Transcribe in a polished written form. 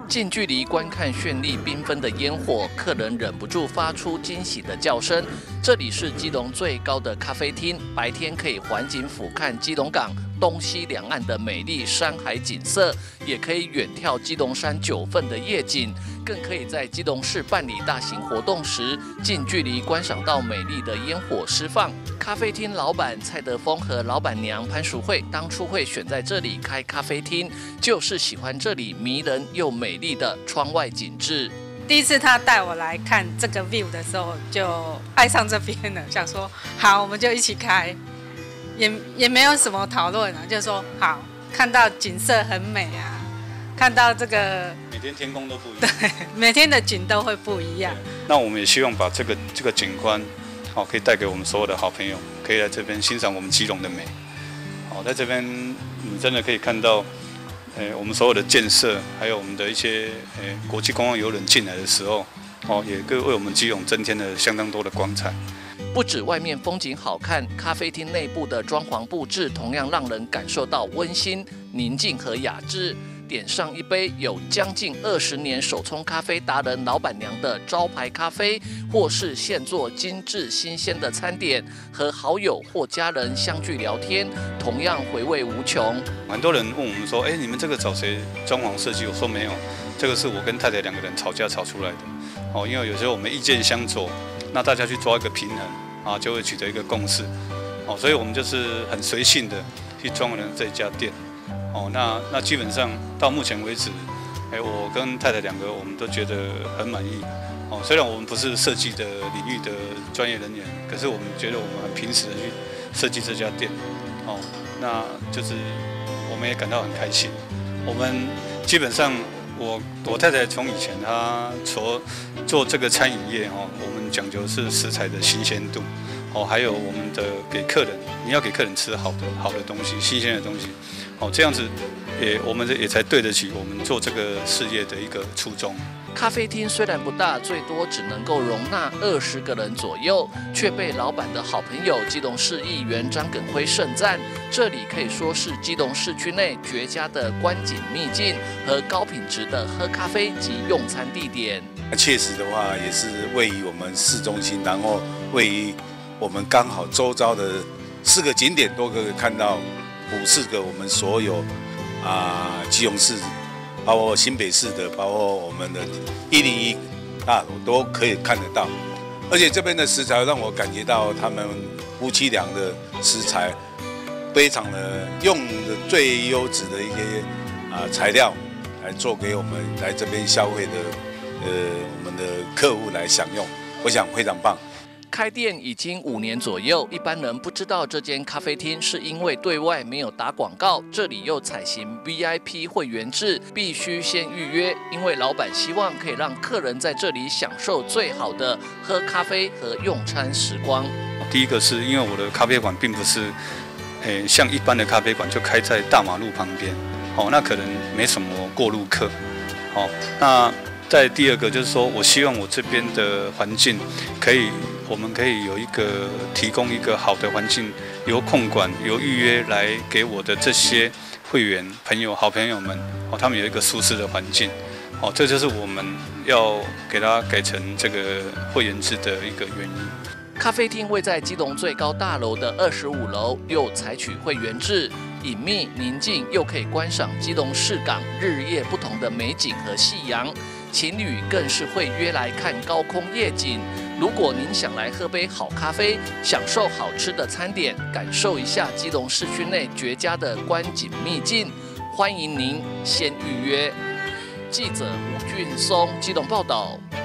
近距离观看绚丽缤纷的烟火，客人忍不住发出惊喜的叫声。这里是基隆最高的咖啡厅，白天可以环景俯瞰基隆港东西两岸的美丽山海景色，也可以远眺基隆山9份的夜景，更可以在基隆市办理大型活动时，近距离观赏到美丽的烟火释放。咖啡厅老板蔡德峰和老板娘潘淑慧当初会选在这里开咖啡厅，就是喜欢这里迷人又美丽的窗外景致。 第一次他带我来看这个 view 的时候，就爱上这边了，想说好，我们就一起开，也没有什么讨论啊，就说好，看到景色很美啊，看到这个每天天空都不一样， 对，每天的景都会不一样。 那我们也希望把这个景观，可以带给我们所有的好朋友，可以来这边欣赏我们基隆的美。在这边你真的可以看到。我们所有的建设，还有我们的一些国际观光邮轮进来的时候，也为我们基隆增添了相当多的光彩。 不止外面风景好看，咖啡厅内部的装潢布置同样让人感受到温馨、宁静和雅致。点上一杯有将近20年手冲咖啡达人老板娘的招牌咖啡，或是现做精致新鲜的餐点，和好友或家人相聚聊天，同样回味无穷。 很多人问我们说：“你们这个找谁装潢设计？”我说没有，这个是我跟太太2个人吵架吵出来的。因为有时候我们意见相左，那大家去抓一个平衡就会取得一个共识。所以我们就是很随性的去装了这家店。那基本上到目前为止，我跟太太2个我们都觉得很满意。虽然我们不是设计的领域的专业人员，可是我们觉得我们很平时的去设计这家店。那就是我们也感到很开心。我们基本上我太太从以前她做这个餐饮业我们讲究是食材的新鲜度。还有我们的给客人，你要给客人吃好的东西，新鲜的东西，这样子我们也才对得起我们做这个事业的一个初衷。 咖啡厅虽然不大，最多只能够容纳20个人左右，却被老板的好朋友基隆市议员张耿辉盛赞，这里可以说是基隆市区内绝佳的观景秘境和高品质的喝咖啡及用餐地点。 确实的话，也是位于我们市中心，然后位于我们刚好周遭的4个景点都可以看到54个我们所有基隆市，包括新北市的，包括我们的101大楼都可以看得到。而且这边的食材让我感觉到他们夫妻俩的食材非常的用的最优质的一些材料来做给我们来这边消费的我们的客户来享用，我想非常棒。 开店已经5年左右，一般人不知道这间咖啡厅是因为对外没有打广告，这里又采行 VIP 会员制，必须先预约，因为老板希望可以让客人在这里享受最好的喝咖啡和用餐时光。 第一个是因为我的咖啡馆并不是像一般的咖啡馆就开在大马路旁边，那可能没什么过路客。那再第2个就是说，我希望我这边的环境我们可以提供一个好的环境，由控管、由预约来给我的这些会员朋友、好朋友们，他们有一个舒适的环境。这就是我们要给他改成这个会员制的一个原因。 咖啡厅位在基隆最高大楼的25楼，又采取会员制，隐秘宁静，又可以观赏基隆市港日夜不同的美景和夕阳。情侣更是会约来看高空夜景。如果您想来喝杯好咖啡，享受好吃的餐点，感受一下基隆市区内绝佳的观景秘境，欢迎您先预约。记者吴俊松基隆报道。